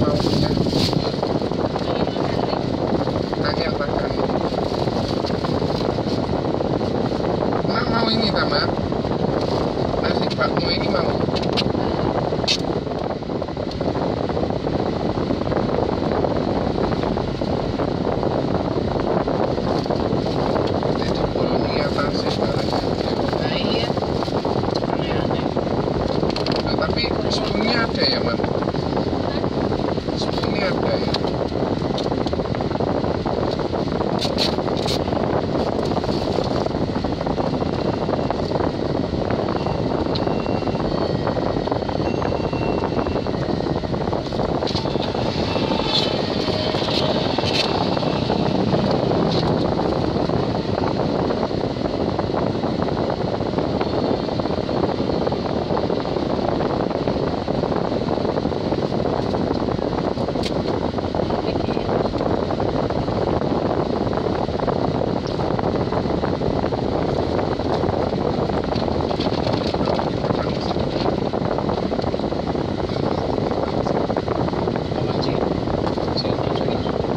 maunya angel makan. Mak mau ini Tamat, nasi bakmu ini mau. Jadi bolongi atasnya sekarang. Nah iya, aneh-aneh. Nah, tapi spoonnya ada ya Man? Spoonnya ada ya? Apaan sih? Saya masukin.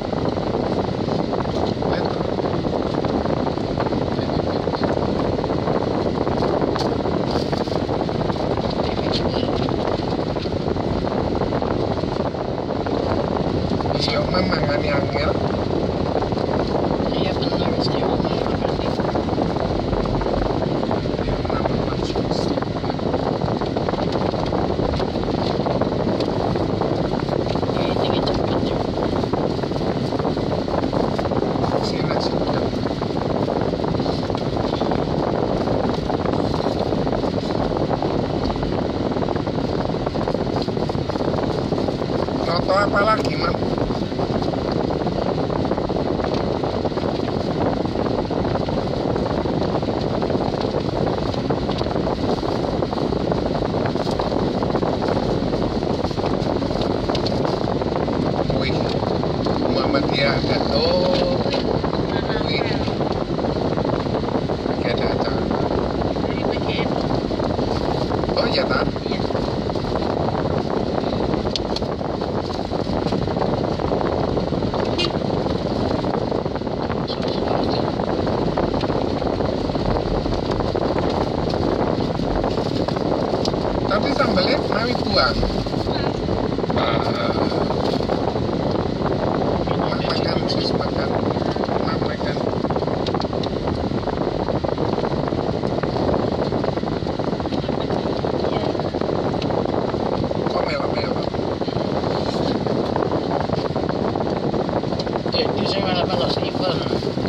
Iya, memang ngani angel. Iya benar, saya mau makan nih. Yang nama Mansus. Kayaknya cepet ya. Sini nasi udang. Noto apa lagi, Mam? Wih, Muhammadiyah ada. Oh, wih, lagi ada acara. Dari PGN. Oh iya, tak? Iya. Tapi sambalnya kami buang. Makan, sis makan. Mak makan. Kok melok-melok? Jadi saya malah melok Steven.